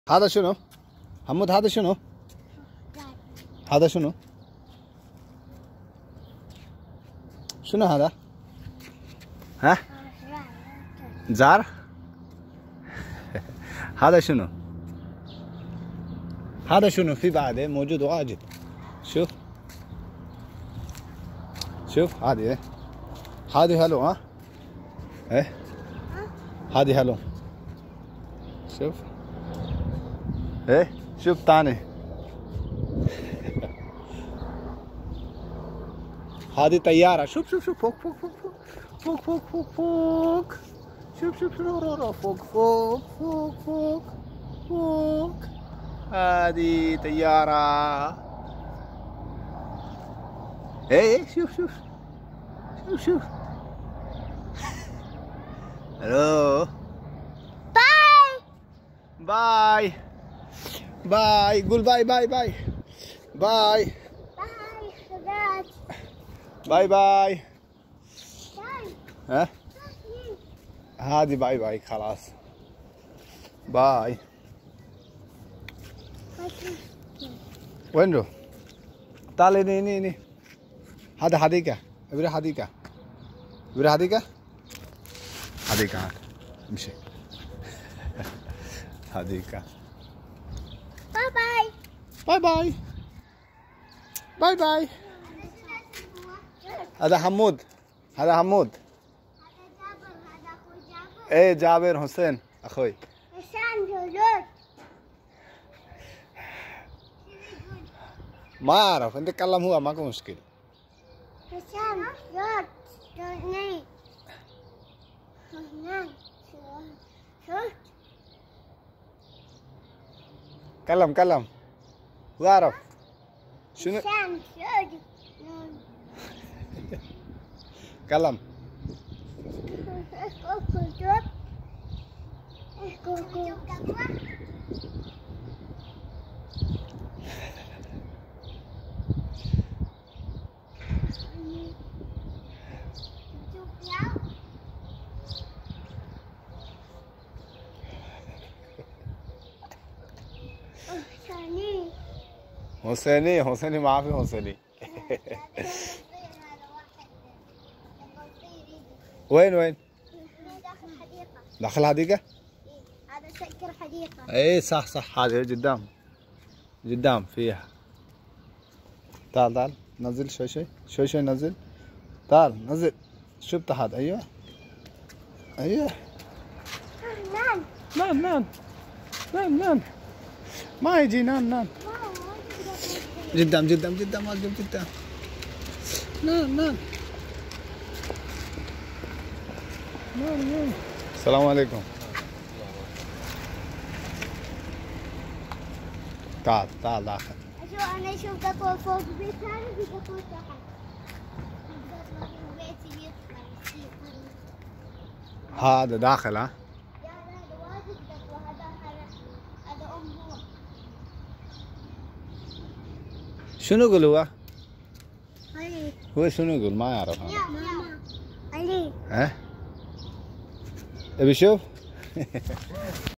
هذا شنو؟ حمود هذا شنو؟ هذا شنو؟ شنو هذا؟ ها؟ زار؟ هذا شنو؟ هذا شنو؟ في بعده موجود واجد. شوف شوف هذه هذه هلو. ها؟ ايه هذه هلو. شوف ايه شوف تاني. هذه طيارة. شوف شوف شوف فوق فوق فوق فوق فوق فوق فوق. شوف شوف شوف فوق فوق فوق فوق فوق. هذه طيارة. ايه شوف شوف شوف شوف. الو باي باي. قول باي باي باي باي باي باي. ها هذه باي باي خلاص. باي. وين رو؟ تعال هني. هذا حديقة. ابري حديقة. ابري حديقة. حديقة هات امشي. حديقة. باي باي باي باي باي باي. هذا حمود. هذا حمود. هذا جابر. هذا اخوي جابر. ايه جابر حسين اخوي. حسين جولود. ما اعرف انت تكلم هو ماكو مشكلة. حسين جولود. جولود. شوف كلم هو اعرف شنو. حسين جولود. كلم. حسيني ما في حسيني. وين؟ داخل حديقة. هذا سكر حديقة. ايه صح هذه قدام فيها. تعال نزل شوي نزل. تعال نزل. شوف تحت. ايوه نان ما يجي نان. قدام نان. السلام عليكم. تعال داخل. انا اشوف قطوة فوق بيت ثاني في قطوة تحت. هذا داخل. ها هذا واجد قطوة. هذا هو. شنو يقول هو؟ علي. هو شنو يقول؟ ما يعرف. يا ماما علي. ها ابي شوف.